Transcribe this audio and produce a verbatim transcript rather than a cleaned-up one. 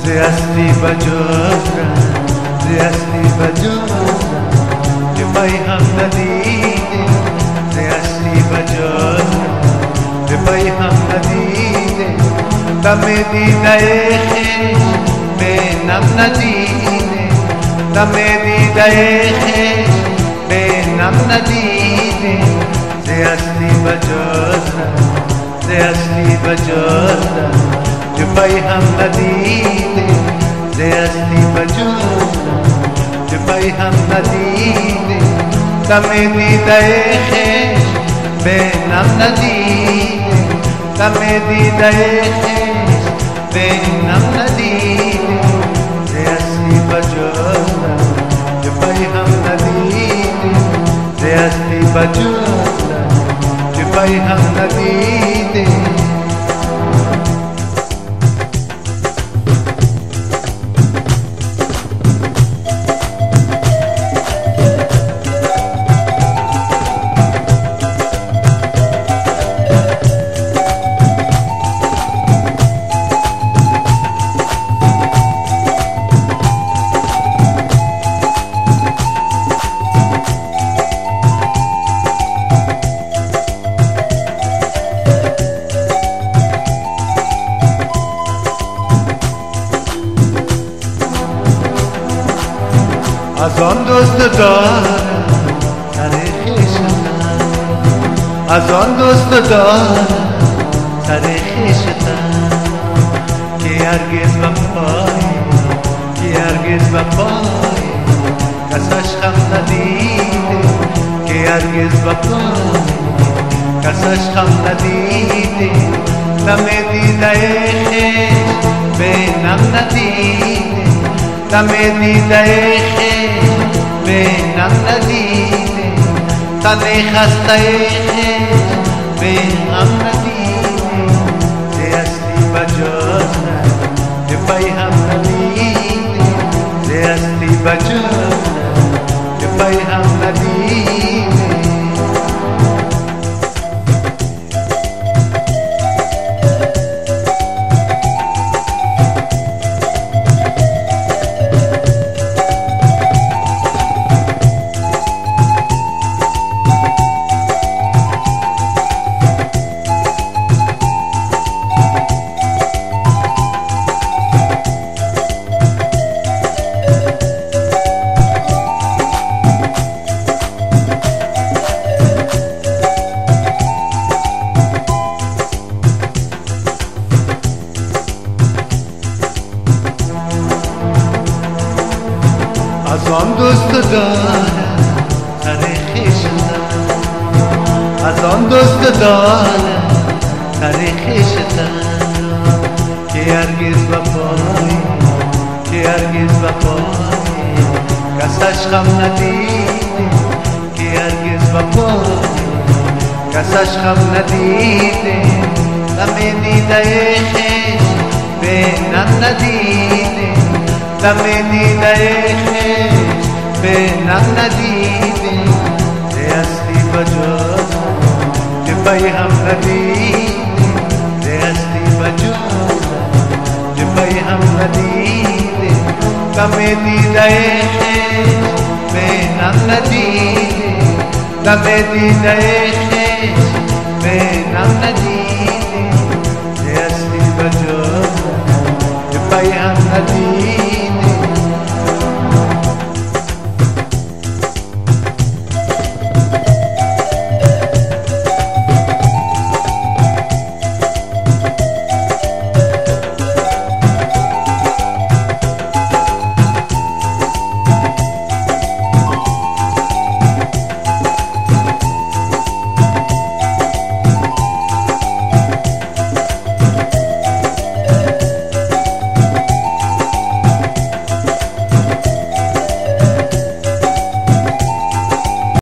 Zesty bajora, zesty bajora, Dubai ham nadide. Zesty bajora, Dubai ham nadide. Tame didaeche, me nam nadide. Tame didaeche, me nam nadide. Zesty bajora, zesty bajora. Dubai ham nadide, zesty bajora, Dubai ham nadide, tame didaeche, be nam nadide, tame didaeche, be nam nadide, zesty bajora, Dubai ham nadide, zesty bajora, Dubai ham nadide. از آن دوست دارم تاریخ شدن، از آن دوست دارم تاریخ شدن که هرگز وفای، که هرگز وفای کسش خم ندیده، که هرگز وفای کسش خم ندیده. دم دیده عشق به نم ندیده، دم دیده عشق به نم ندیده، تن خسته عشق به هم ندیده. زیستی بجاست دفعی هم ندیده، زیستی بجاست دفعی هم ندیده. از آن دوست دارم تاریخ شدن، از آن دوست دارم تاریخ شدن که هرگز وفای، که هرگز وفای کسش خم ندیده، که هرگز وفای کسش خم ندیده. دم دیده عشق به نم ندیده، دم دیده عشق به نم ندیده. زیستی بجاست دفعی هم ندیده، زیستی بجاست دفعی هم ندیده. دم دیده عشق به نم ندیده، دم دیده عشق به نم ندیده.